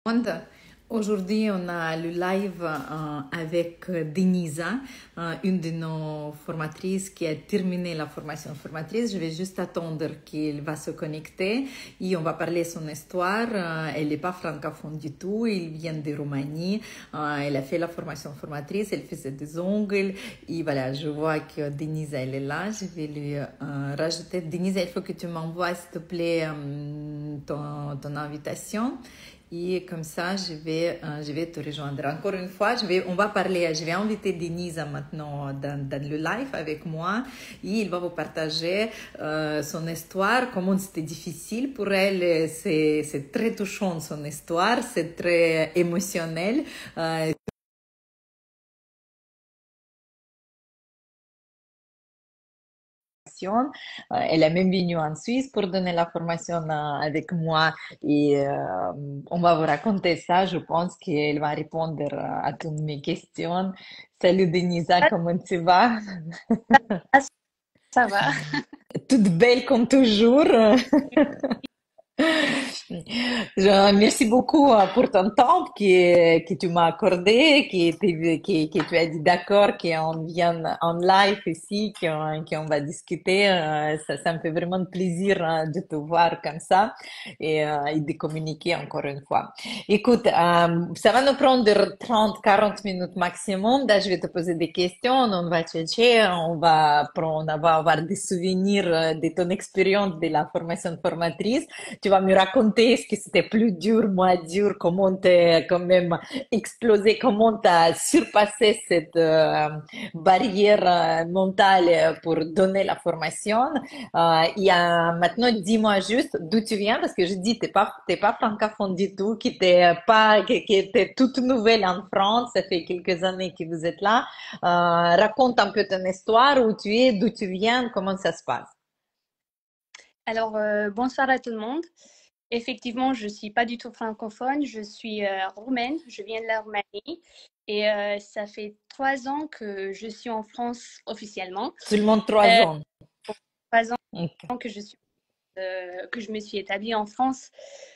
Monde. Aujourd'hui, on a le live avec Denisa, une de nos formatrices qui a terminé la formation formatrice. Je vais juste attendre qu'elle va se connecter et on va parler son histoire. Elle n'est pas francophone du tout, elle vient de Roumanie. Elle a fait la formation formatrice, elle faisait des ongles. Et voilà, je vois que Denisa, elle est là. Je vais lui rajouter. Denisa, il faut que tu m'envoies, s'il te plaît, ton invitation. Et comme ça, je vais te rejoindre. Encore une fois, on va parler, je vais inviter Denisa maintenant dans le live avec moi et il va vous partager son histoire, comment c'était difficile pour elle. C'est très touchant son histoire, c'est très émotionnel. Elle est même venue en Suisse pour donner la formation avec moi et on va vous raconter ça. Je pense qu'elle va répondre à toutes mes questions. Salut Denisa, Ah, comment tu vas? ça va. Toute belle comme toujours. Merci beaucoup pour ton temps que tu m'as accordé, que tu as dit d'accord qu'on vienne en live ici, qu'on va discuter. Ça me fait vraiment plaisir de te voir comme ça et de communiquer encore une fois. Écoute, ça va nous prendre 30-40 minutes maximum. Là, je vais te poser des questions, on va chercher, on va avoir des souvenirs de ton expérience de la formation formatrice. Tu vas me raconter ce que c'était plus dur, moins dur, comment t'es quand même explosé, comment t'as surpassé cette barrière mentale pour donner la formation. Maintenant, dis-moi juste d'où tu viens, parce que je dis, t'es pas francophone du tout, qui était toute nouvelle en France, ça fait quelques années que vous êtes là. Raconte un peu ton histoire, où tu es, d'où tu viens, comment ça se passe. Alors, bonsoir à tout le monde. Effectivement, je ne suis pas du tout francophone, je suis roumaine, je viens de la Roumanie et ça fait 3 ans que je suis en France officiellement. Seulement 3 ans. 3 ans que que je me suis établie en France.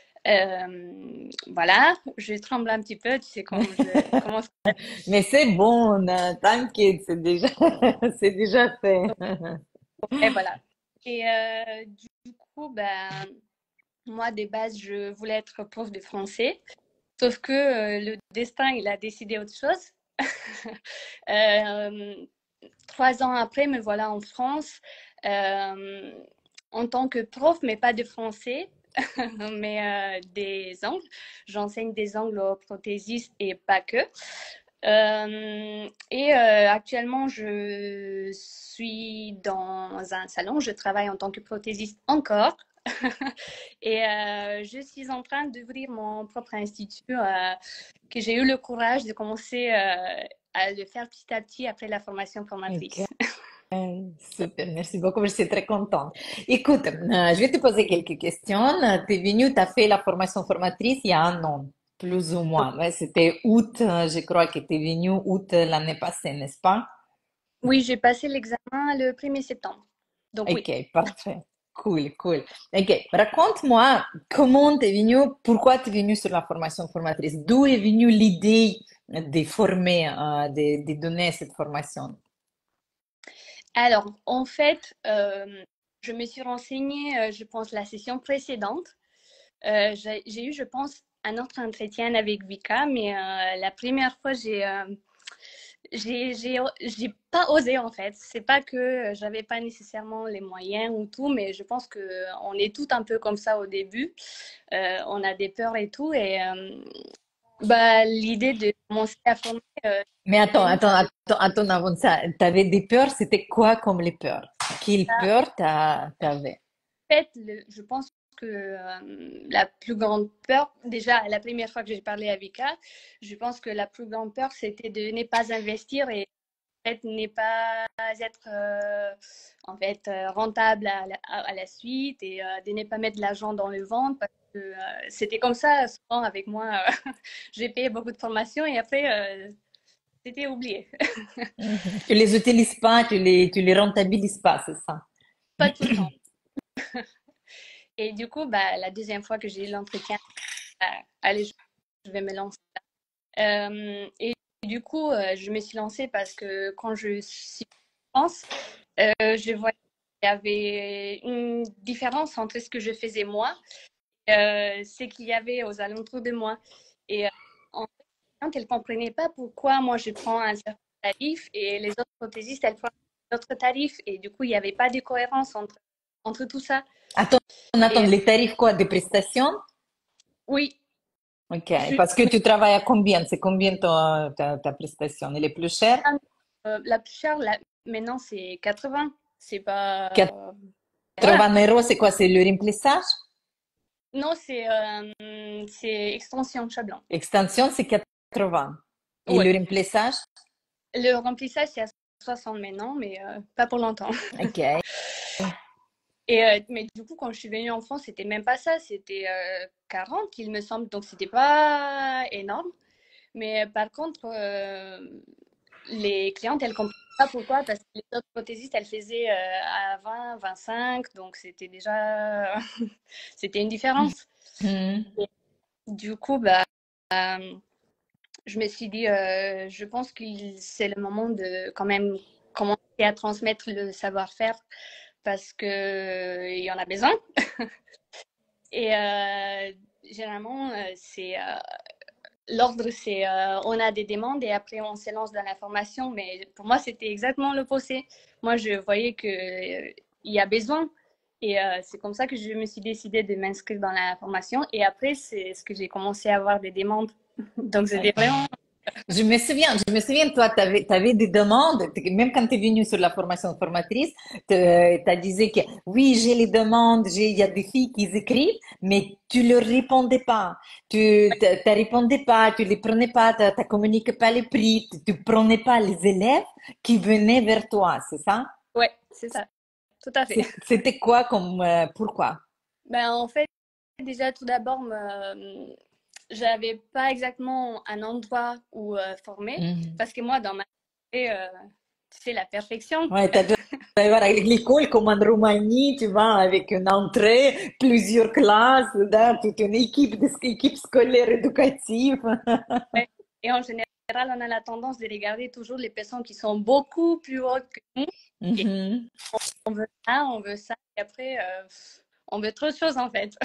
Voilà, je tremble un petit peu, tu sais, quand je commence. Mais c'est bon, t'inquiète, c'est déjà fait. Et voilà. Et du coup, ben, moi, de base, je voulais être prof de français. Sauf que le destin, il a décidé autre chose. Euh, 3 ans après, me voilà en France euh, en tant que prof, mais pas de français, mais des angles. J'enseigne des angles aux prothésistes et pas que. Actuellement, je suis dans un salon, je travaille en tant que prothésiste encore. Je suis en train d'ouvrir mon propre institut que j'ai eu le courage de commencer à le faire petit à petit après la formation Ok, formatrice. super, merci beaucoup, je suis très contente. Écoute, je vais te poser quelques questions. Tu es venue, tu as fait la formation formatrice il y a un an, plus ou Donc, moins. Ouais, c'était août, je crois que tu es venue août l'année passée, n'est-ce pas? oui, j'ai passé l'examen le 1er septembre. Donc oui. Ok, parfait. Cool, cool. Ok, raconte-moi comment tu es venue, pourquoi tu es venue sur la formation formatrice, d'où est venue l'idée de former, de donner cette formation. Alors, en fait, je me suis renseignée, je pense, la session précédente. J'ai eu, je pense, un autre entretien avec Vika, mais la première fois, j'ai pas osé en fait. C'est pas que j'avais pas nécessairement les moyens ou tout, mais je pense que on est tout un peu comme ça au début. On a des peurs et tout, et bah l'idée de commencer à former Mais est venue par le attends, avant ça, t'avais des peurs, c'était quoi comme les peurs? Quelle peur t'avais? fait. Je pense que la plus grande peur, déjà la première fois que j'ai parlé à Vika, je pense que la plus grande peur c'était de ne pas investir et fait, n'est pas être rentable à la suite et de ne pas mettre de l'argent dans le ventre parce que c'était comme ça souvent avec moi. J'ai payé beaucoup de formations et après c'était oublié. Mhm. Tu les utilises pas, tu les rentabilises pas, c'est ça? Pas tout le temps. Et du coup, bah, la deuxième fois que j'ai eu l'entretien, allez, je vais me lancer. Et du coup, je me suis lancée parce que quand je suis en France, je voyais qu'il y avait une différence entre ce que je faisais moi, c'est qu'il y avait aux alentours de moi. Et en fait, elle ne comprenait pas pourquoi moi je prends un certain tarif et les autres prothésistes, elles prennent d'autres tarifs. Et du coup, il n'y avait pas de cohérence entre tout ça. Attends, attends, Et les tarifs quoi, des prestations? oui, Ok, je, parce que tu travailles à combien? C'est combien ta prestation? Elle est plus chère? la plus chère, maintenant, c'est 80. C'est pas. Voilà. 80 €, c'est quoi? C'est le remplissage? Non, c'est extension Chablan. Extension, c'est 80. Et Ouais. le remplissage? Le remplissage, c'est à 60 maintenant, mais pas pour longtemps. Ok. Et, mais du coup, quand je suis venue en France, c'était même pas ça, c'était 40, il me semble, donc c'était pas énorme. Mais par contre, les clientes, elles comprenaient pas pourquoi, parce que les autres prothésistes, elles faisaient à 20, 25, donc c'était déjà, c'était une différence. Mhm. Et du coup, bah, je me suis dit, je pense que c'est le moment de quand même commencer à transmettre le savoir-faire parce que il y en a besoin. Et généralement, c'est l'ordre, c'est on a des demandes et après on se lance dans la formation. Mais pour moi, c'était exactement l'opposé. Moi, je voyais que il y a besoin. Et c'est comme ça que je me suis décidée de m'inscrire dans la formation. Et après, c'est ce que j'ai commencé à avoir des demandes. Donc, c'était vraiment. Je me souviens, toi, tu avais des demandes, même quand tu es venu sur la formation de formatrice, tu as disais que oui, j'ai les demandes, il y a des filles qui écrivent, mais tu leur répondais pas. Tu répondais pas, tu les prenais pas, tu communiquais pas les prix, tu prenais pas les élèves qui venaient vers toi, c'est ça? Ouais, c'est ça. Tout à fait. C'était quoi comme, pourquoi? Ben, en fait, déjà, tout d'abord, j'avais pas exactement un endroit où former Mhm. parce que moi, dans ma tête, tu sais, la perfection. Ouais, tu dois voir avec l'école comme en Roumanie, tu vois, avec une entrée, plusieurs classes, toute une équipe scolaire éducative. Ouais. Et en général, on a la tendance de regarder toujours les personnes qui sont beaucoup plus hautes que nous. Et Mhm. on veut ça. Et après, on veut trop de choses, en fait.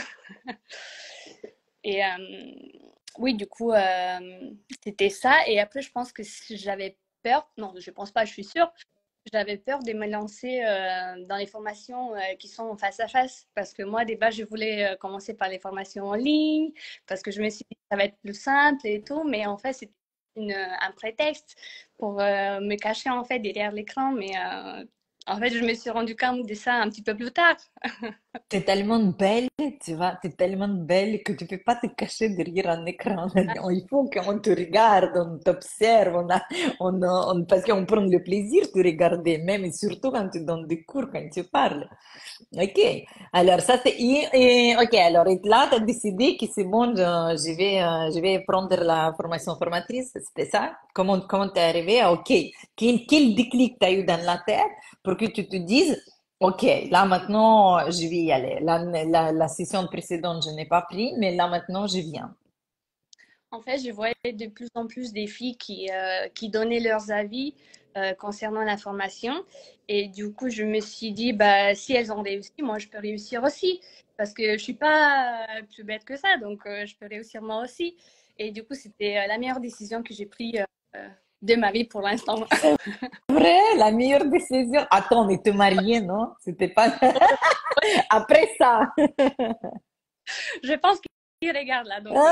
Et oui, du coup, c'était ça. Et après, je pense que si j'avais peur, non, je pense pas, je suis sûre, j'avais peur de me lancer dans les formations qui sont face à face. Parce que moi, des base, je voulais commencer par les formations en ligne, parce que je me suis dit que ça va être plus simple et tout. Mais en fait, c'est un prétexte pour me cacher en fait derrière l'écran. Mais en fait, je me suis rendu compte de ça un petit peu plus tard. T'es tellement belle, tu vois, t'es tellement belle que tu peux pas te cacher derrière un écran. Il faut qu'on te regarde, on t'observe, parce qu'on prend le plaisir de regarder, même et surtout quand tu donnes des cours, quand tu parles. Ok, alors ça c'est, ok, alors et là tu as décidé que c'est bon, je vais prendre la formation formatrice, c'était ça? Comment t'es arrivé à, ok, quel déclic t'as eu dans la tête pour que tu te dises, ok, là maintenant je vais y aller. La session précédente je n'ai pas pris, mais là maintenant je viens. En fait, je voyais de plus en plus des filles qui donnaient leurs avis concernant la formation. Et du coup, je me suis dit, bah, si elles ont réussi, moi, je peux réussir aussi. Parce que je suis pas plus bête que ça, donc je peux réussir moi aussi. Et du coup, c'était la meilleure décision que j'ai prise de ma vie pour l'instant. C'est vrai, la meilleure décision. Attends, on était mariés, non? C'était pas après ça. Je pense qu'il regarde là, donc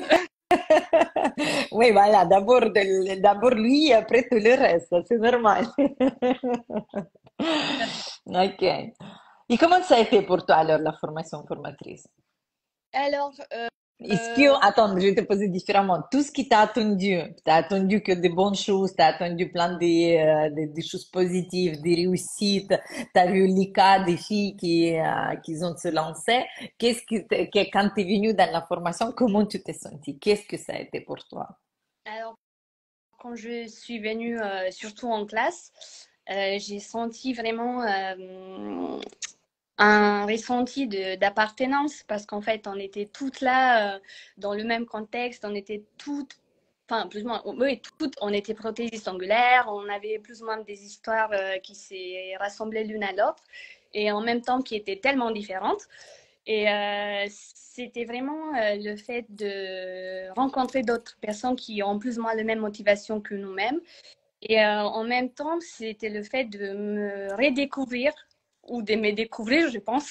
Oui, voilà, d'abord lui, après tout le reste, c'est normal. Ok. Et comment ça a été pour toi alors la formation formatrice? alors, Est-ce que, attends, je vais te poser différemment. Tout ce qui t'a attendu, t'as attendu que des bonnes choses, t'as attendu plein des choses positives, des réussites, t'as vu les cas des filles qui ont se lancer. Quand t'es venu dans la formation, comment tu t'es senti? Qu'est-ce que ça a été pour toi? alors, quand je suis venue, surtout en classe, j'ai senti vraiment un ressenti d'appartenance parce qu'en fait, on était toutes là dans le même contexte, on était toutes, enfin, plus ou moins, oui, toutes, on était prothésistes angulaires, on avait plus ou moins des histoires qui s'est rassemblées l'une à l'autre et en même temps qui étaient tellement différentes. Et c'était vraiment le fait de rencontrer d'autres personnes qui ont plus ou moins la même motivation que nous-mêmes. Et en même temps, c'était le fait de me redécouvrir ou de me découvrir, je pense,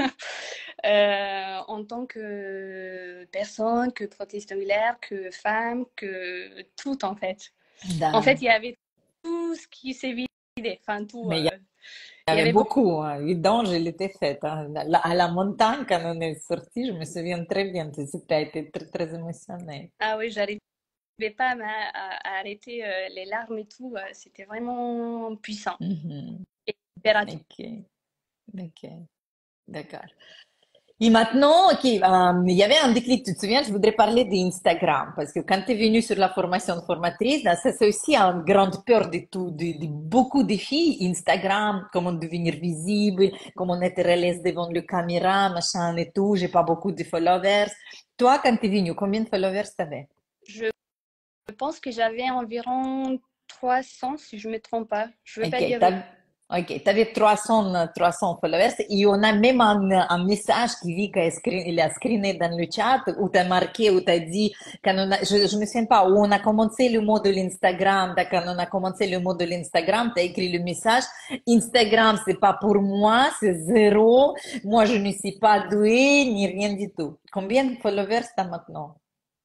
en tant que personne, que prothésiste angulaire, que femme, que tout en fait. En fait, Da- il y avait tout ce qui s'est vidé, enfin tout. Mais il y Il y avait avait beaucoup. beaucoup, hein. Vidange, il était fait, hein. À la montagne, quand on est sorti, je me souviens très bien. C'était été très, très émotionnel. Ah oui, j'arrivais pas à arrêter les larmes et tout. C'était vraiment puissant Mhm. et libérateur. Ok, ok, d'accord. Et maintenant, ok, il y avait un déclic, tu te souviens, je voudrais parler d'Instagram, parce que quand tu es venue sur la formation de formatrice, là, ça c'est aussi une grande peur de tout, de beaucoup de filles, Instagram, comment devenir visible, comment être à l'aise devant le caméra, machin et tout, j'ai pas beaucoup de followers. Toi, quand tu es venue, combien de followers t'avais? Je pense que j'avais environ 300, si je ne me trompe pas. Je ne veux pas Ok, dire de... ok, tu avais 300 followers et on a même un message qui dit qu'il a screené dans le chat où tu as marqué, où tu as dit, je me souviens pas, où on a commencé le module Instagram, quand on a commencé le module Instagram, tu as écrit le message, Instagram, c'est pas pour moi, c'est zéro, moi je ne suis pas douée, ni rien du tout. Combien de followers tu as maintenant?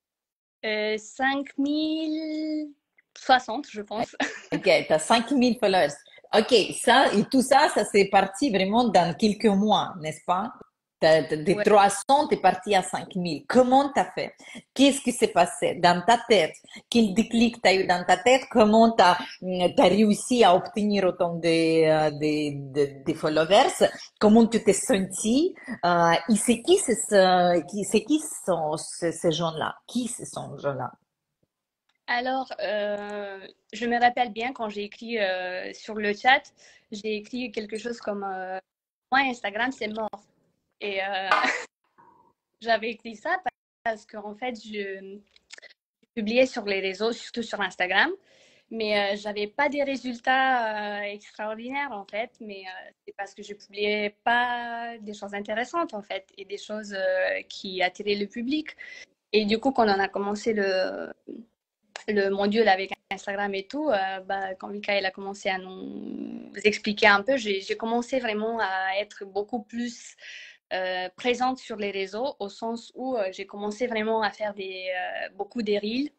5060, je pense. Ok, tu as 5000 followers. Ok, ça, et tout ça, ça s'est parti vraiment dans quelques mois, n'est-ce pas? Des Ouais. 300, t'es parti à 5000. Comment t'as fait? Qu'est-ce qui s'est passé dans ta tête? Quel déclic t'as eu dans ta tête? Comment t'as réussi à obtenir autant de followers? Comment tu t'es senti? Et c'est qui sont ces gens-là? Qui ce sont ces gens-là? Alors, je me rappelle bien quand j'ai écrit sur le chat, j'ai écrit quelque chose comme moi, Instagram, c'est mort. Et j'avais écrit ça parce qu'en fait, je publiais sur les réseaux, surtout sur Instagram. Mais j'avais pas des résultats extraordinaires en fait, mais c'est parce que je publiais pas des choses intéressantes en fait et des choses qui attiraient le public. Et du coup, quand on a commencé le module avec Instagram et tout, bah, quand Michael a commencé à nous expliquer un peu, j'ai commencé vraiment à être beaucoup plus présente sur les réseaux au sens où j'ai commencé vraiment à faire beaucoup des reels.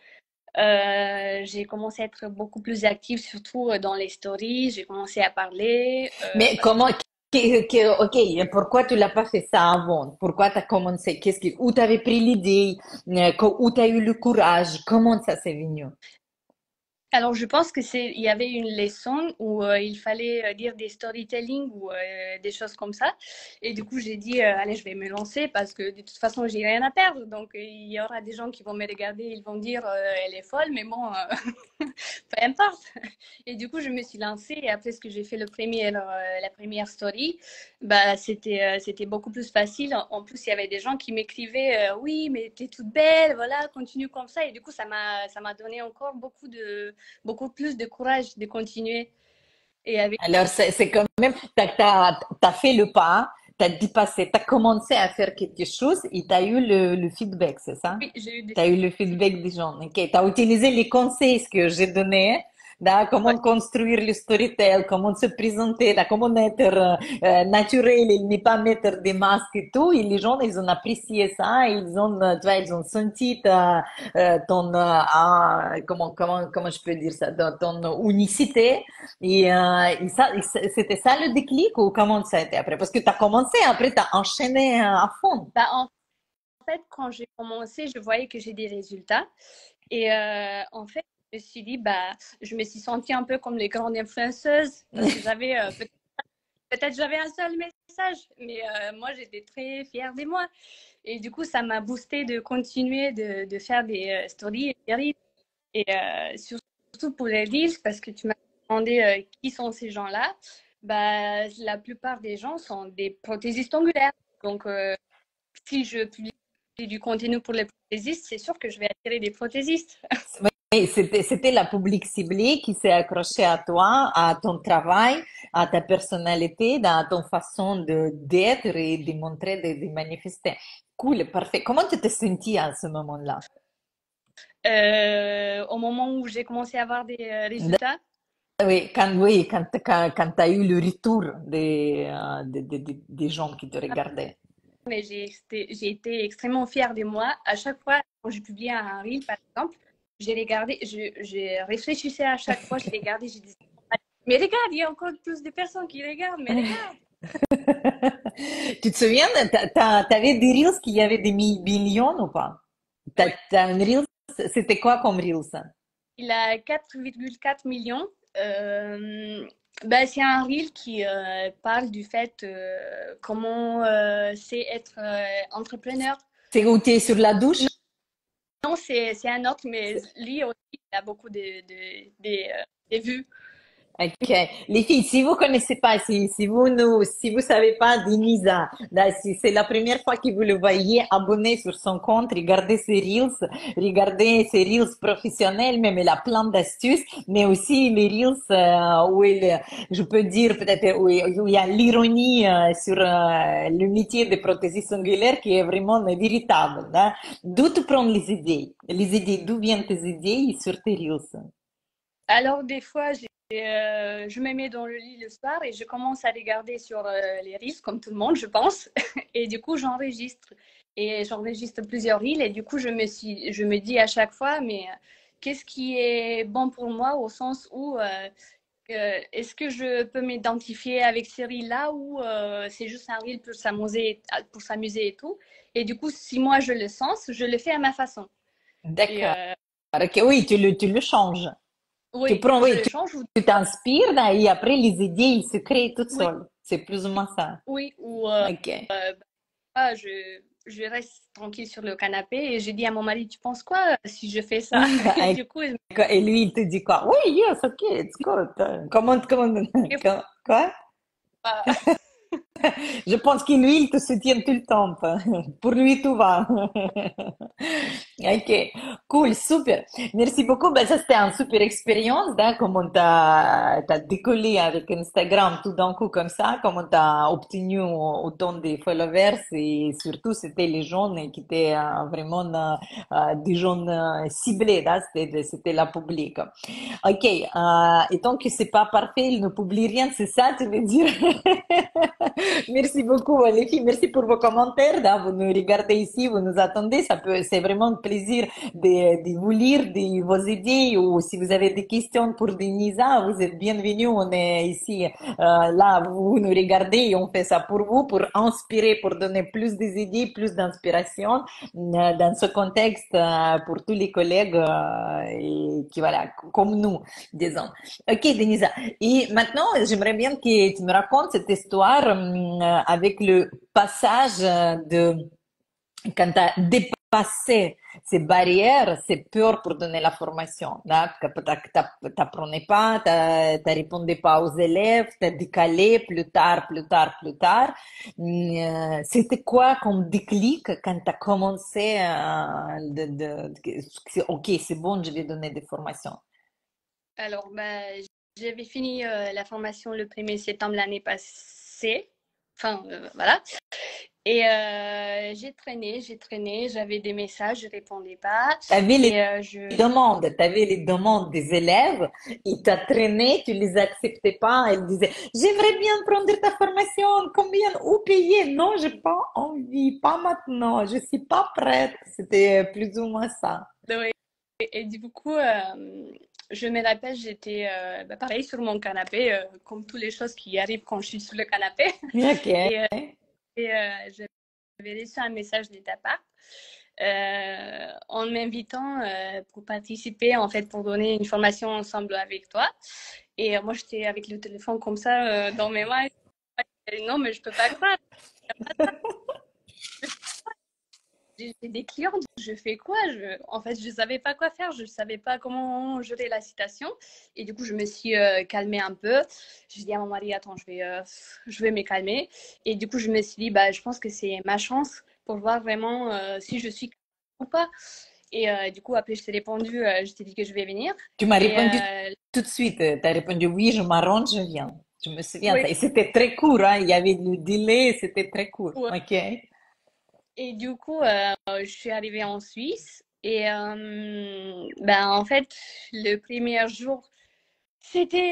J'ai commencé à être beaucoup plus active, surtout dans les stories. J'ai commencé à parler. Mais comment, ok, et pourquoi tu l'as pas fait ça avant? Pourquoi tu as commencé? Où tu avais pris l'idée? Où tu as eu le courage? Comment ça s'est venu? Alors, je pense que il y avait une leçon où il fallait dire des storytelling ou des choses comme ça. Et du coup, j'ai dit, allez, je vais me lancer parce que de toute façon, j'ai rien à perdre. Donc, il y aura des gens qui vont me regarder, ils vont dire, elle est folle, mais bon, peu importe. Et du coup, je me suis lancée. Et après ce que j'ai fait la première story, bah, c'était beaucoup plus facile. En plus, il y avait des gens qui m'écrivaient, oui, mais t'es toute belle, voilà, continue comme ça. Et du coup, ça m'a donné encore beaucoup plus de courage de continuer. Et avec, Alors, c'est quand même, t'as fait le pas, t'as dépassé, t'as commencé à faire quelque chose et t'as eu le feedback, c'est ça? oui, j'ai eu des... T'as eu le feedback des gens. Ok, t'as utilisé les conseils que j'ai donnés, là, Ouais. comment construire le storytell, comment se présenter, là, comment être naturel et ne pas mettre des masques et tout. Et les gens, ils ont apprécié ça, ils ont, tu vois, ils ont senti ton, comment je peux dire ça, ton unicité. C'était ça le déclic ou comment ça a été après? Parce que tu as commencé, après tu as enchaîné à fond. Bah, en fait, quand j'ai commencé, je voyais que j'ai des résultats. Et en fait, je me suis dit, bah, je me suis sentie un peu comme les grandes influenceuses parce que j'avais peut-être j'avais un seul message, mais moi j'étais très fière de moi. Et du coup, ça m'a boosté de continuer de faire des stories et des reels. Et surtout pour les reels, parce que tu m'as demandé qui sont ces gens-là. Bah, la plupart des gens sont des prothésistes ongulaires. Donc, si je publie du contenu pour les prothésistes, c'est sûr que je vais attirer des prothésistes. Oui, c'était la public ciblée qui s'est accrochée à toi, à ton travail, à ta personnalité, à ton façon d'être et de montrer, de manifester. Cool, parfait. Comment tu t'es sentie à ce moment-là? Au moment où j'ai commencé à avoir des résultats, Oui, quand tu as eu le retour des gens qui te regardaient. mais j'ai été extrêmement fière de moi. À chaque fois, quand je publiais un reel, par exemple, j'ai regardé, je réfléchissais à chaque fois, je regardais, je disais, mais regarde, il y a encore plus de personnes qui regardent, mais regarde. Tu te souviens, t'avais des reels qui avaient des millions ou pas? Oui. T'as un reel, c'était quoi comme reel ça? Il a 4,4 millions. Ben, c'est un reel qui parle du fait comment c'est être entrepreneur. C'est où tu es sur la douche? Non, c'est un autre, mais lui aussi, il a beaucoup des vues. Ok. Les filles, si vous connaissez pas, si vous savez pas Denisa, là, si c'est la première fois que vous le voyez, abonnez sur son compte, regardez ses reels professionnels, même elle a plein d'astuces, mais aussi les reels je peux dire peut-être où il y a l'ironie sur le métier de prothésiste ongulaire qui est vraiment véritable. Hein. D'où tu prends les idées? Les idées, d'où viennent tes idées sur tes reels? Alors, des fois, je me mets dans le lit le soir et je commence à regarder sur les reels, comme tout le monde, je pense. Et du coup, j'enregistre. Et j'enregistre plusieurs reels. Et du coup, je me dis à chaque fois, mais qu'est-ce qui est bon pour moi au sens où est-ce que je peux m'identifier avec ces reels-là ou c'est juste un reel pour s'amuser et tout. Et du coup, si moi je le sens, je le fais à ma façon. Et D'accord. Ok, oui, tu le changes. Tu oui, prends, je oui, le change ou tu t'inspires là, et après les idées, ils se créent toutes oui, seules. C'est plus ou moins ça. oui, ou Ok. je reste tranquille sur le canapé et je dis à mon mari, tu penses quoi si je fais ça? Et du coup, il me Et lui, il te dit quoi? Oui, yes, ok, it's good. Comment, dit, quoi? bah, Je pense que lui, il te soutient tout le temps. Pour lui, tout va. Ok, cool, super. Merci beaucoup. Ben, ça, c'était une super expérience, hein, comment t'as décollé avec Instagram tout d'un coup comme ça, comment t'as obtenu autant de followers et surtout, c'était les jeunes qui étaient vraiment des jeunes ciblés, hein, c'était la public. Ok, et tant que c'est pas parfait, il ne publie rien, c'est ça, tu veux dire? Merci beaucoup, les filles. Merci pour vos commentaires. Hein. Vous nous regardez ici, vous nous attendez. C'est vraiment un plaisir de vous lire vos idées ou si vous avez des questions pour Denisa, vous êtes bienvenus. On est ici, là, vous nous regardez et on fait ça pour vous, pour inspirer, pour donner plus des idées, plus d'inspiration dans ce contexte pour tous les collègues et qui, voilà, comme nous, disons. Ok, Denisa. Et maintenant, j'aimerais bien que tu me racontes cette histoire avec le passage de quand tu as dépassé ces barrières, ces peurs pour donner la formation. Là, que tu n'apprenais pas, tu ne répondais pas aux élèves, tu as décalé plus tard, plus tard, plus tard. C'était quoi comme déclic quand tu as commencé OK, c'est bon, je vais donner des formations. alors, bah, j'avais fini la formation le 1er septembre l'année passée. Enfin, voilà. Et j'ai traîné, j'avais des messages, je répondais pas. T'avais les Et t'avais les demandes des élèves, ils t'as traîné, tu les acceptais pas, ils disaient, j'aimerais bien prendre ta formation, combien, où payer? Non, j'ai pas envie, pas maintenant, je suis pas prête. C'était plus ou moins ça. ouais. Et du coup, je me rappelle, j'étais bah, pareil sur mon canapé, comme toutes les choses qui arrivent quand je suis sur le canapé. Ok. Et, j'avais reçu un message de ta part en m'invitant pour participer, en fait, pour donner une formation ensemble avec toi. Et moi, j'étais avec le téléphone comme ça dans mes mains. Et non, mais je peux pas croire. j'ai des clientes, je fais quoi? En fait, je ne savais pas quoi faire, je ne savais pas comment gérer la situation. Et du coup, je me suis calmée un peu. Je dis à mon mari, attends, je vais me calmer. Et du coup, je me suis dit, bah, je pense que c'est ma chance pour voir vraiment si je suis ou pas. Et du coup, après, je t'ai répondu, je t'ai dit que je vais venir. Tu m'as Et répondu tout de suite. Tu as répondu oui, je m'arrange, je viens. Je me souviens. oui, Et c'était très court, hein. Il y avait le délai, c'était très court. ouais. OK. Et du coup, je suis arrivée en Suisse. Et ben, en fait, le premier jour, c'était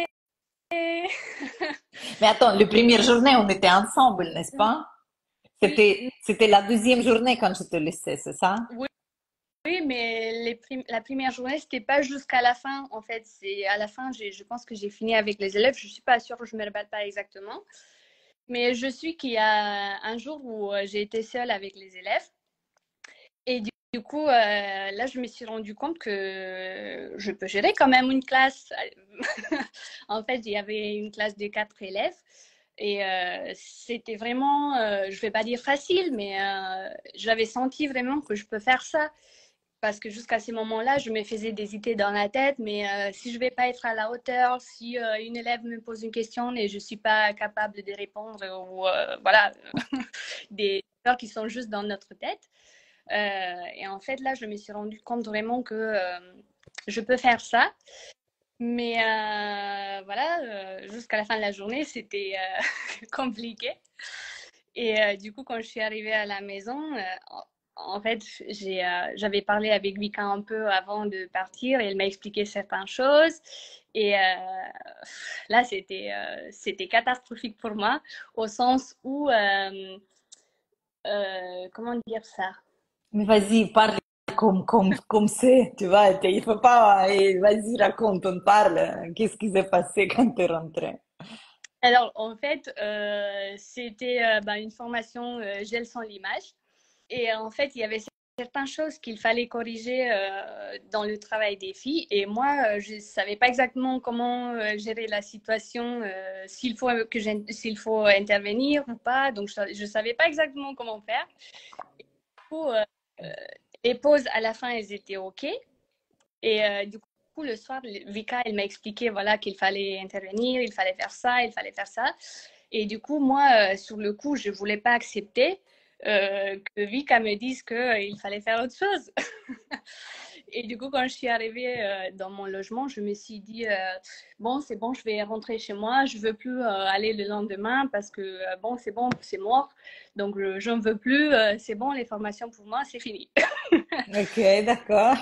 Mais attends, la première journée, on était ensemble, n'est-ce pas? oui, C'était la deuxième journée quand je te laissais, c'est ça? oui, oui, mais la première journée, c'était pas jusqu'à la fin. En fait, c'est à la fin, je pense que j'ai fini avec les élèves. Je suis pas sûre, je me rappelle pas exactement. Mais je suis qu'il y a un jour où j'ai été seule avec les élèves. Et du coup, là, je me suis rendu compte que je peux gérer quand même une classe. En fait, il y avait une classe de 4 élèves. Et c'était vraiment, je ne vais pas dire facile, mais j'avais senti vraiment que je peux faire ça. Parce que jusqu'à ce moment-là, je me faisais des idées dans la tête, mais si je ne vais pas être à la hauteur, si une élève me pose une question et je ne suis pas capable de répondre, ou voilà, des peurs qui sont juste dans notre tête. Et en fait, là, je me suis rendu compte vraiment que je peux faire ça. Mais voilà, jusqu'à la fin de la journée, c'était compliqué. Et du coup, quand je suis arrivée à la maison, en fait, j'avais parlé avec Vika un peu avant de partir et elle m'a expliqué certaines choses. Et là, c'était catastrophique pour moi, au sens où, comment dire ça? Mais vas-y, parle comme c'est, tu vois. Il faut pas, vas-y, raconte, on parle. Qu'est-ce qui s'est passé quand tu es rentrée? Alors, en fait, c'était bah, une formation gel sans l'image. Et en fait, il y avait certaines choses qu'il fallait corriger dans le travail des filles. Et moi, je ne savais pas exactement comment gérer la situation, s'il faut intervenir ou pas. Donc, je ne savais pas exactement comment faire. Du coup, les pauses, à la fin, elles étaient OK. Et du coup, le soir, Vika, elle m'a expliqué voilà, qu'il fallait intervenir, il fallait faire ça, il fallait faire ça. Et du coup, moi, sur le coup, je ne voulais pas accepter que Vika me dise qu'il fallait faire autre chose. Et du coup, quand je suis arrivée dans mon logement, je me suis dit, bon, c'est bon, je vais rentrer chez moi, je ne veux plus aller le lendemain parce que, bon, c'est mort. Donc, je n'en veux plus, c'est bon, les formations pour moi, c'est fini. Ok, d'accord.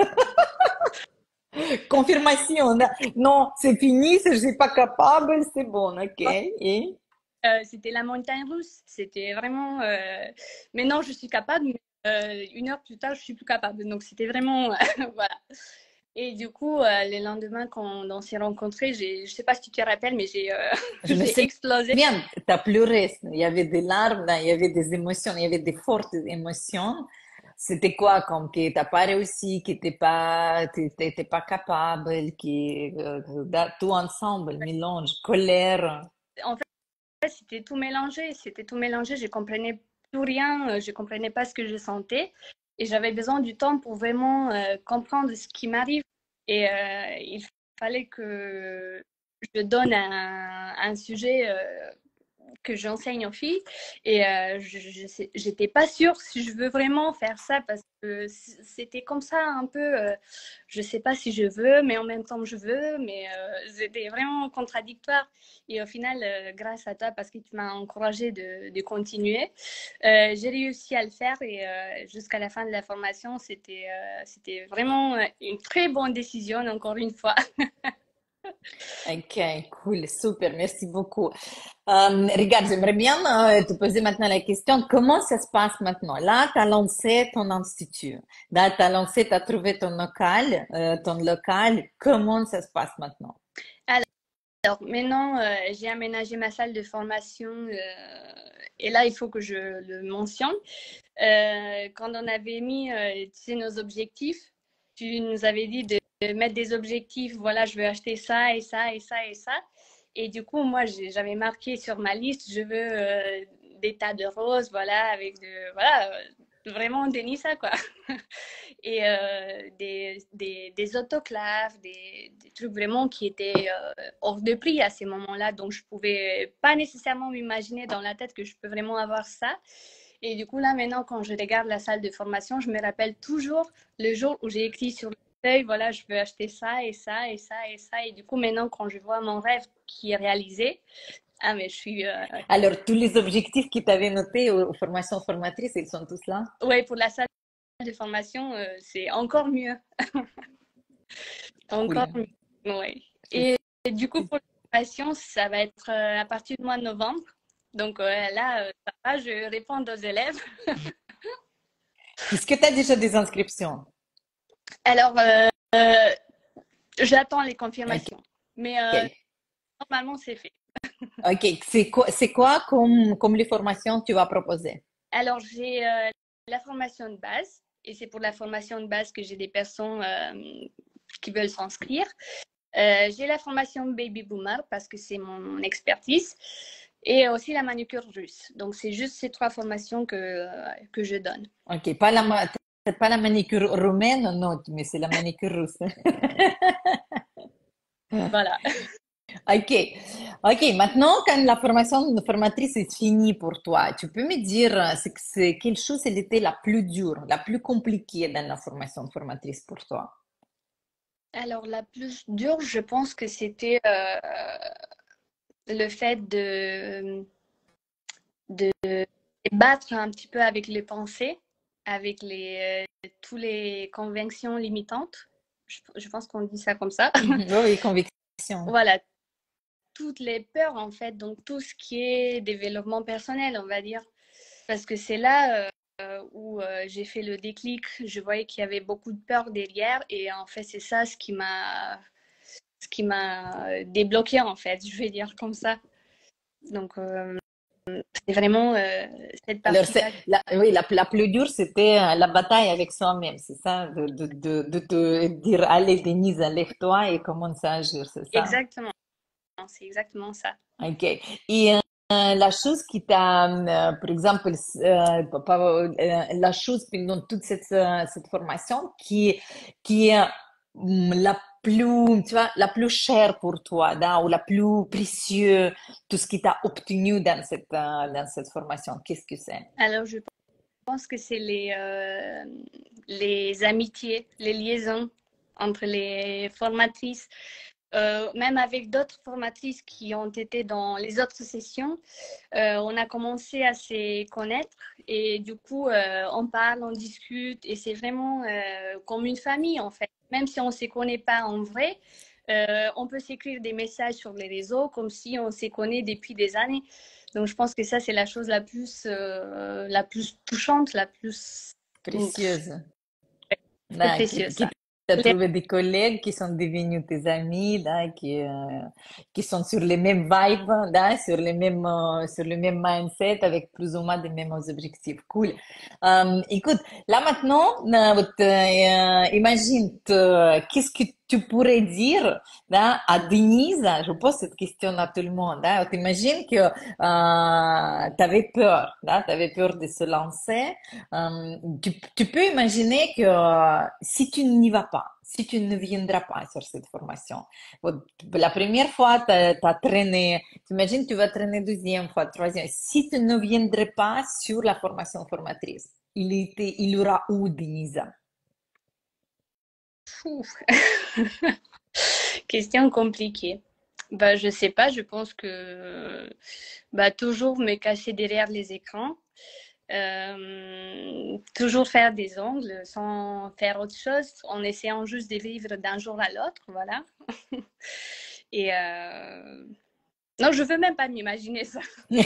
Confirmation. Non, c'est fini, je suis pas capable, c'est bon, ok. Et C'était la montagne russe. C'était vraiment. Mais non, je suis capable. Mais, 1 heure plus tard, je suis plus capable. Donc c'était vraiment voilà. Et du coup, le lendemain, quand on s'est rencontrés, je sais pas si tu te rappelles, mais je me j'ai explosé. souviens, tu as pleuré, il y avait des larmes, là, il y avait des émotions, il y avait des fortes émotions. C'était quoi, comme que t'as pas réussi, que t'étais pas capable, tout ensemble, mélange, colère. En fait, c'était tout mélangé. C'était tout mélangé. Je comprenais plus rien. Je comprenais pas ce que je sentais. Et j'avais besoin du temps pour vraiment comprendre ce qui m'arrive. Et il fallait que je donne un sujet que j'enseigne aux filles. Et j'étais pas sûre si je veux vraiment faire ça parce que c'était comme ça un peu. Je sais pas si je veux, mais en même temps je veux. Mais c'était vraiment contradictoire. Et au final, grâce à toi, parce que tu m'as encouragée de continuer, j'ai réussi à le faire. Et jusqu'à la fin de la formation, c'était vraiment une très bonne décision, encore une fois. Ok, cool, super, merci beaucoup. Regarde, j'aimerais bien te poser maintenant la question, comment ça se passe maintenant? Là, tu as lancé ton institut. Là, tu as lancé, tu as trouvé ton local. Comment ça se passe maintenant? Alors maintenant, j'ai aménagé ma salle de formation et là, il faut que je le mentionne. Quand on avait mis tu sais, nos objectifs, tu nous avais dit de mettre des objectifs, voilà, je veux acheter ça et ça et ça et ça. Et du coup, moi, j'avais marqué sur ma liste, je veux des tas de roses, voilà, avec voilà, vraiment Denisa, quoi. Et des autoclaves, des trucs vraiment qui étaient hors de prix à ces moments-là. Donc, je pouvais pas nécessairement m'imaginer dans la tête que je peux vraiment avoir ça. Et du coup, là, maintenant, quand je regarde la salle de formation, je me rappelle toujours le jour où j'ai écrit sur le feuille, voilà, je veux acheter ça et ça et ça et ça. Et du coup, maintenant, quand je vois mon rêve qui est réalisé, ah, mais je suis, Alors, tous les objectifs que tu avais notés aux formations formatrices, ils sont tous là? ouais, pour la salle de formation, c'est encore mieux. Encore Cool. mieux. Ouais. C'est- Et du coup, pour la formation, ça va être à partir du mois de novembre. Donc là, ça va, je réponds aux élèves. Est-ce que tu as déjà des inscriptions? Alors, j'attends les Ok. confirmations. Mais normalement, c'est fait. Ok. C'est quoi comme les formations tu vas proposer? Alors, j'ai la formation de base. Et c'est pour la formation de base que j'ai des personnes qui veulent s'inscrire. J'ai la formation Baby Boomer parce que c'est mon expertise. Et aussi la manucure russe. Donc, c'est juste ces trois formations que je donne. Ok. C'est pas la manicure roumaine, non, mais c'est la manicure russe. Voilà. Ok, ok. Maintenant, quand la formation de formatrice est finie pour toi, tu peux me dire quelle chose elle était la plus dure, la plus compliquée dans la formation de formatrice pour toi? Alors, la plus dure, je pense que c'était le fait de battre un petit peu avec les pensées, avec tous les convictions limitantes. Je pense qu'on dit ça comme ça. Mhm. Oui, conviction. Voilà, toutes les peurs, en fait, donc tout ce qui est développement personnel, on va dire. Parce que c'est là où j'ai fait le déclic. Je voyais qu'il y avait beaucoup de peur derrière. Et en fait, c'est ça ce qui m'a débloqué, en fait, je vais dire comme ça. Donc, c'est vraiment cette Alors, partie-là. oui, la plus dure, c'était la bataille avec soi-même, c'est ça, de te dire, allez, Denise, lève-toi et commence à agir, c'est ça? Exactement, c'est exactement ça. Ok. Et la chose qui t'a, par exemple, la chose pendant toute cette formation qui est la plus, tu vois, la plus chère pour toi, ou la plus précieuse, tout ce qui t'a obtenu dans cette formation, qu'est-ce que c'est? Alors, je pense que c'est les amitiés, les liaisons entre les formatrices, même avec d'autres formatrices qui ont été dans les autres sessions. On a commencé à se connaître et du coup, on parle, on discute et c'est vraiment comme une famille en fait. Même si on ne se connaît pas en vrai, on peut s'écrire des messages sur les réseaux comme si on se connaît depuis des années. Donc, je pense que ça, c'est la plus touchante, la plus Précieuse. très Là, précieuse, qui ça. t'as trouvé des collègues qui sont devenus tes amis, là, qui sont sur les mêmes vibes, là, sur le même mindset, avec plus ou moins les mêmes objectifs. Cool. Écoute, là maintenant, imagine, qu'est-ce que tu pourrais dire là, à Denise? Je pose cette question à tout le monde. Hein. T'imagines que tu avais peur, là, tu avais peur de se lancer. Tu peux imaginer que si tu n'y vas pas, si tu ne viendras pas sur cette formation, la première fois, tu as traîné, t'imagines, tu vas traîner deuxième fois, troisième. Si tu ne viendrais pas sur la formation formatrice, il y aura où, Denisa? Ouf. Question compliquée. Bah, je sais pas, je pense que bah, toujours me cacher derrière les écrans, toujours faire des ongles sans faire autre chose, en essayant juste de vivre d'un jour à l'autre, voilà. Et non, je veux même pas m'imaginer ça.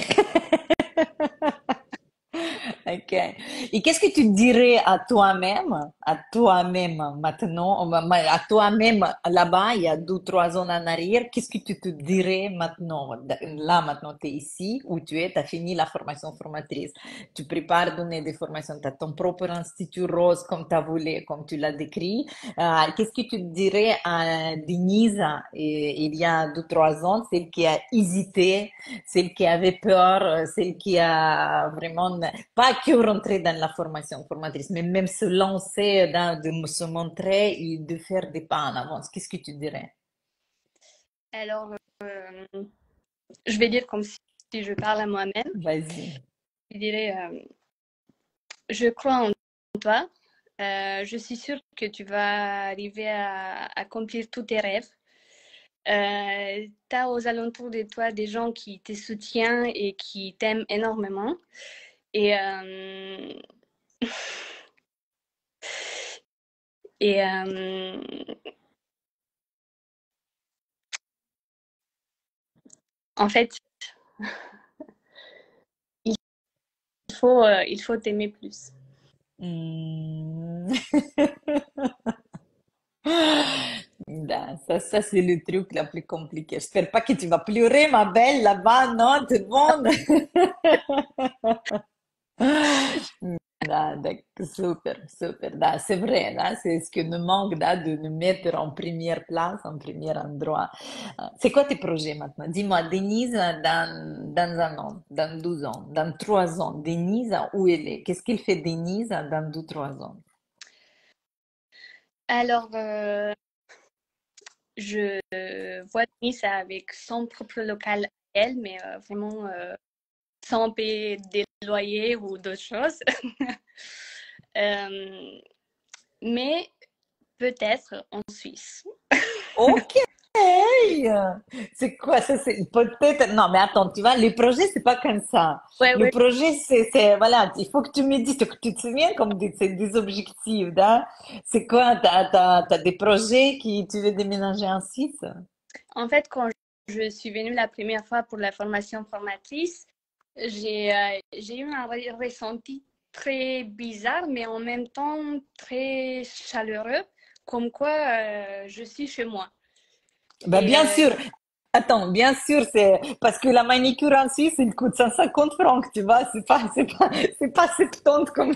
Ok. Et qu'est-ce que tu dirais à toi-même maintenant, à toi-même là-bas, il y a 2, 3 ans en arrière, qu'est-ce que tu te dirais maintenant? Là, maintenant, tu es ici où tu es, tu as fini la formation formatrice. Tu prépares donner des formations, tu as ton propre institut rose comme tu as voulu, comme tu l'as décrit. Qu'est-ce que tu dirais à Denise il y a 2, 3 ans, celle qui a hésité, celle qui avait peur, celle qui a vraiment pas que rentrer dans la formation formatrice, mais même se lancer, de se montrer et de faire des pas en avance. Qu'est-ce que tu dirais? Alors, je vais dire comme si je parle à moi-même. Vas-y. Je dirais, je crois en toi. Je suis sûre que tu vas arriver à accomplir tous tes rêves. Tu as aux alentours de toi des gens qui te soutiennent et qui t'aiment énormément. Et, et en fait, il faut t'aimer plus. Hmm. Ça c'est le truc le plus compliqué. J'espère pas que tu vas pleurer, ma belle, là-bas, non, tout le monde. Super, super. C'est vrai, c'est ce qui nous manque, de nous mettre en première place, en premier endroit. C'est quoi tes projets maintenant? Dis-moi, Denise, dans un an, dans 12 ans, dans 3 ans, Denise, où elle est? Qu'est-ce qu'il fait Denise dans 2, 3 ans? Alors, je vois Nice avec son propre local à elle, mais vraiment sans payer des loyers ou d'autres choses. Euh, mais peut-être en Suisse. Ok! C'est quoi ça? C'est peut-être. Non, mais attends, tu vois, les projets, c'est pas comme ça. Ouais, Le ouais. projet, voilà, il faut que tu me dises, que tu te souviens comme c'est des objectifs, hein? C'est quoi? T'as des projets qui tu veux déménager en Suisse? En fait, quand je suis venue la première fois pour la formation formatrice, j'ai eu un ressenti très bizarre, mais en même temps très chaleureux, comme quoi je suis chez moi. Ben, Et bien sûr. Attends, bien sûr, c'est parce que la manicure en Suisse, il coûte 150 francs, tu vois, c'est pas 70 comme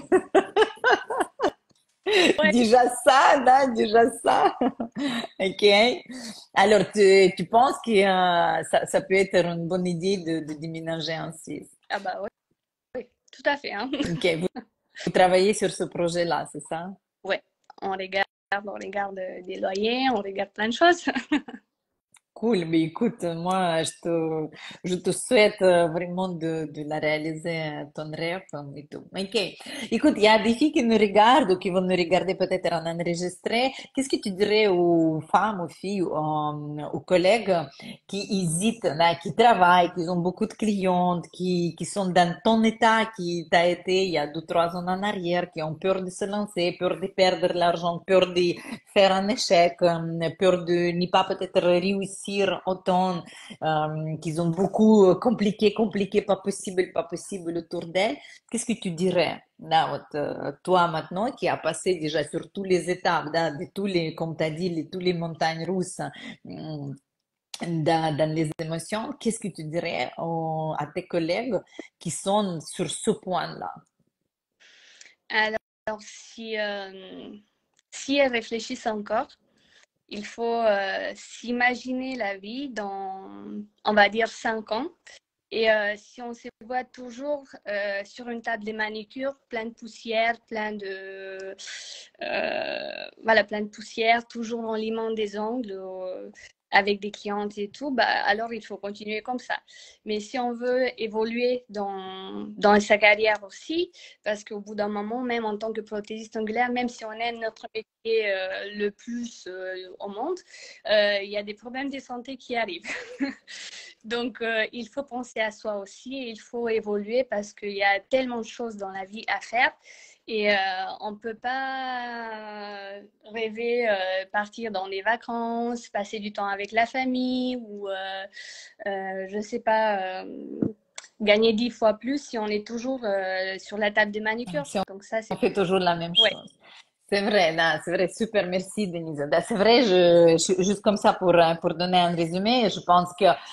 ouais, déjà ça, là, déjà ça. Ok. Alors, tu penses que ça peut être une bonne idée de déménager en Suisse? ah bah ouais, ouais, tout à fait, hein. Ok, vous travaillez sur ce projet-là, c'est ça? Ouais, on regarde des loyers, on regarde plein de choses. Cool, mais écoute, moi, je te souhaite vraiment de la réaliser, ton rêve et tout. Ok. Écoute, il y a des filles qui nous regardent ou qui vont nous regarder peut-être en enregistré. Qu'est-ce que tu dirais aux femmes, aux filles, aux collègues qui hésitent, là, qui travaillent, qui ont beaucoup de clientes, qui sont dans ton état qui t'a été il y a 2, 3 ans en arrière, qui ont peur de se lancer, peur de perdre l'argent, peur de faire un échec, peur de ne pas peut-être réussir autant, qu'ils ont beaucoup compliqué, pas possible autour d'elles. Qu'est-ce que tu dirais, là, toi maintenant, qui a passé déjà sur toutes les étapes, là, de tous les, comme tu as dit, tous les montagnes russes, dans les émotions, qu'est-ce que tu dirais à tes collègues qui sont sur ce point-là? Alors, si, si elles réfléchissent encore, il faut s'imaginer la vie dans, on va dire, 5 ans. Et si on se voit toujours sur une table de manicure, plein de poussière, voilà, plein de poussière, toujours en limant des ongles avec des clientes et tout, bah, alors il faut continuer comme ça. Mais si on veut évoluer dans sa carrière aussi, parce qu'au bout d'un moment, même en tant que prothésiste ongulaire, même si on aime notre métier le plus au monde, il y a des problèmes de santé qui arrivent. Donc, il faut penser à soi aussi et il faut évoluer parce qu'il y a tellement de choses dans la vie à faire. Et on ne peut pas rêver partir dans des vacances, passer du temps avec la famille ou, je ne sais pas, gagner 10 fois plus si on est toujours sur la table de manucure. Si Donc ça, on c'est... fait toujours la même Ouais. chose. C'est vrai, là, c'est vrai, super, merci Denise. C'est vrai, juste comme ça pour donner un résumé, je pense que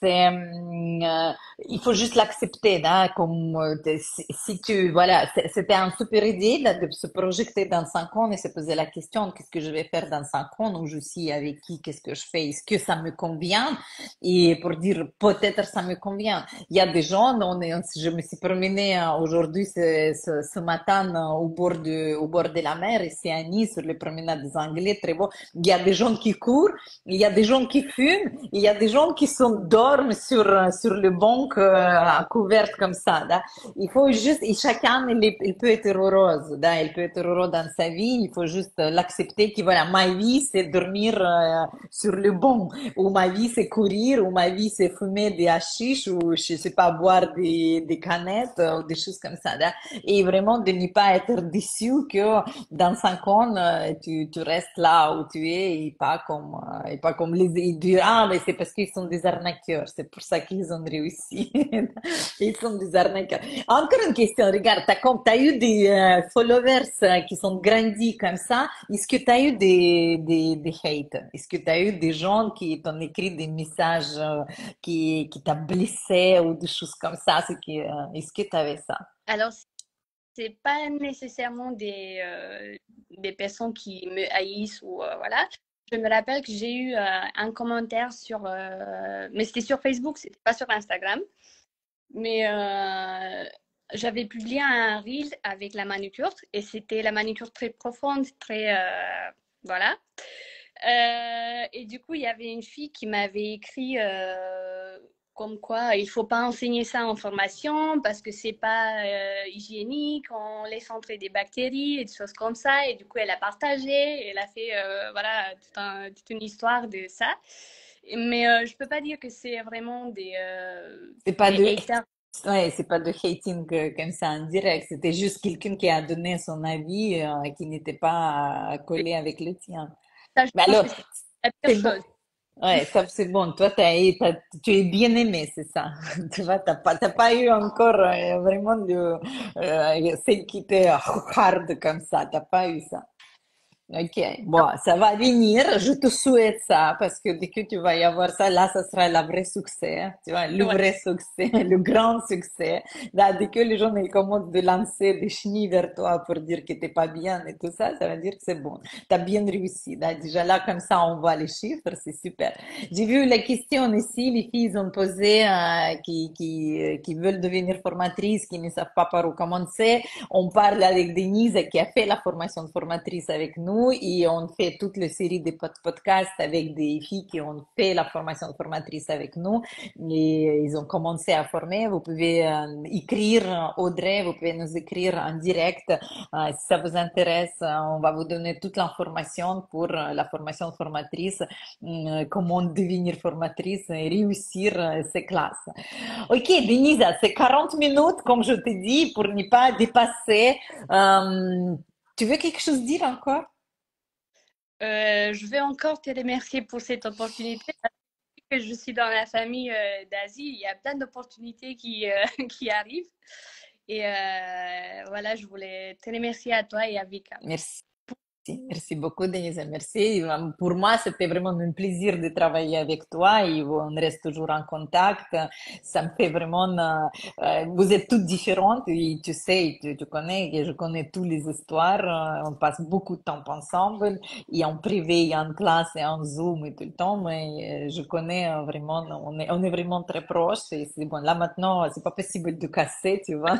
il faut juste l'accepter, hein, comme si tu, voilà, c'était une super idée là, de se projeter dans 5 ans et se poser la question, qu'est-ce que je vais faire dans 5 ans, où je suis avec qui, qu'est-ce que je fais, est-ce que ça me convient? Et pour dire, peut-être ça me convient. Il y a des gens, je me suis promenée aujourd'hui, ce matin, au bord de la mer, ici à Nice, sur les promenades des Anglais, très beau. Il y a des gens qui courent, il y a des gens qui fument, il y a des gens qui dorment sur le banc couvert comme ça. Là. Il faut juste, et chacun, il peut être heureux, là. Il peut être heureux dans sa vie, il faut juste l'accepter que voilà, ma vie, c'est dormir sur le banc, ou ma vie, c'est courir, ou ma vie, c'est fumer des hashish, ou je sais pas, boire des canettes, ou des choses comme ça. Là. Et vraiment de ne pas être déçu que dans 5 ans, tu restes là où tu es et pas comme ils disent, ah, mais c'est parce qu'ils sont des arnaqueurs, c'est pour ça qu'ils ont réussi. Ils sont des arnaqueurs. Encore une question, regarde, t'as eu des followers qui sont grandis comme ça, est-ce que t'as eu des hate? Est-ce que t'as eu des gens qui t'ont écrit des messages qui t'a blessé ou des choses comme ça? Est-ce que t'avais ça? Alors, c'est pas nécessairement des personnes qui me haïssent ou voilà. Je me rappelle que j'ai eu un commentaire mais c'était sur Facebook, c'était pas sur Instagram. Mais j'avais publié un reel avec la manucure et c'était la manucure très profonde, très voilà. Et du coup, il y avait une fille qui m'avait écrit comme quoi il faut pas enseigner ça en formation parce que c'est pas hygiénique, on laisse entrer des bactéries et des choses comme ça. Et du coup, elle a partagé, elle a fait voilà toute une histoire de ça. Mais je peux pas dire que c'est vraiment C'est pas des de, haters. ouais, c'est pas de hating comme ça en direct. C'était juste quelqu'un qui a donné son avis qui n'était pas collé avec le tien. Ça, je Mais pense alors, que c'est la pire c'est bon. chose. Ouais, ça c'est bon. Toi, tu es bien aimé, c'est ça. Tu vois, t'as pas eu encore vraiment celle qui était hard comme ça. T'as pas eu ça. Ok, bon, ça va venir, je te souhaite ça, parce que dès que tu vas y avoir ça, là, ça sera le vrai succès, hein, tu vois, le Ouais. vrai succès, le grand succès. Là, dès que les gens ils commencent de lancer des chenilles vers toi pour dire que t'es pas bien et tout ça, ça veut dire que c'est bon. T'as bien réussi. Là, déjà là, comme ça, on voit les chiffres, c'est super. J'ai vu la question ici, les filles ont posé, qui veulent devenir formatrices, qui ne savent pas par où commencer. On parle avec Denise qui a fait la formation de formatrice avec nous et on fait toute la série de podcasts avec des filles qui ont fait la formation de formatrice avec nous et ils ont commencé à former. Vous pouvez écrire, Audrey, vous pouvez nous écrire en direct. Si ça vous intéresse, on va vous donner toute l'information pour la formation de formatrice, comment devenir formatrice et réussir ces classes. Ok, Denisa, c'est 40 minutes, comme je te dis, pour ne pas dépasser. Euh, Tu veux quelque chose dire encore? Je vais encore te remercier pour cette opportunité. Que je suis dans la famille d'Asie, il y a plein d'opportunités qui arrivent. Et voilà, je voulais te remercier à toi et à Vika. Merci. Merci beaucoup, Denise. Merci. Pour moi, c'était vraiment un plaisir de travailler avec toi et on reste toujours en contact. Ça me fait vraiment, vous êtes toutes différentes et tu sais, tu connais, et je connais toutes les histoires. On passe beaucoup de temps ensemble et en privé, et en classe et en Zoom et tout le temps, mais je connais vraiment, on est vraiment très proches et c'est bon. Là maintenant, c'est pas possible de casser, tu vois.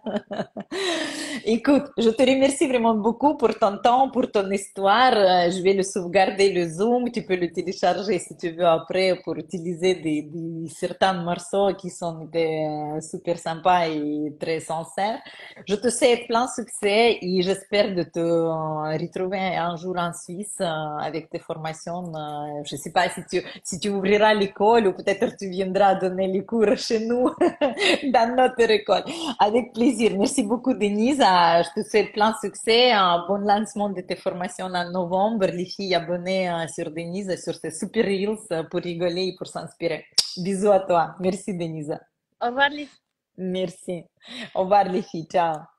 Écoute, je te remercie vraiment beaucoup pour ton temps, pour ton histoire. Je vais le sauvegarder le Zoom. Tu peux le télécharger si tu veux après pour utiliser certains morceaux qui sont super sympas et très sincères. Je te souhaite plein succès et j'espère de te retrouver un jour en Suisse avec tes formations. Je sais pas si tu ouvriras l'école ou peut-être tu viendras donner les cours chez nous dans notre école. Avec plaisir. Merci beaucoup, Denise. Je te souhaite plein de succès. Un bon lancement de tes formations en novembre. Les filles abonnées sur Denise, sur ces super reels pour rigoler et pour s'inspirer. Bisous à toi. Merci, Denise. Au revoir les Merci. Au revoir, les filles. Ciao.